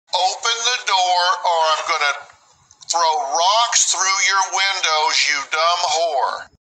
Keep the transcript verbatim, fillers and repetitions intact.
Open the door or I'm going to throw rocks through your windows, you dumb whore.